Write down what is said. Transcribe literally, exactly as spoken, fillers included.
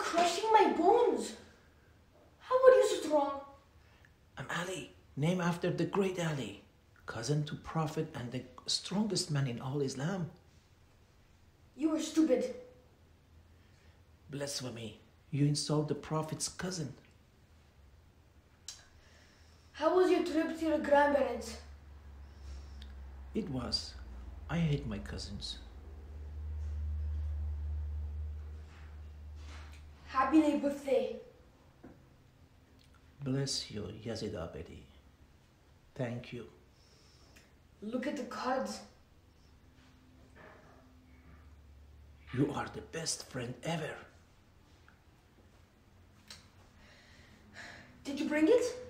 crushing my bones. How are you so strong? I'm Ali, named after the great Ali, cousin to Prophet and the strongest man in all Islam. You are stupid. Blasphemy. You insult the Prophet's cousin. How was your trip to your grandparents? It was. I hate my cousins. Happy late birthday. Bless you, Yazid Abedi. Thank you. Look at the cards. You are the best friend ever. Did you bring it?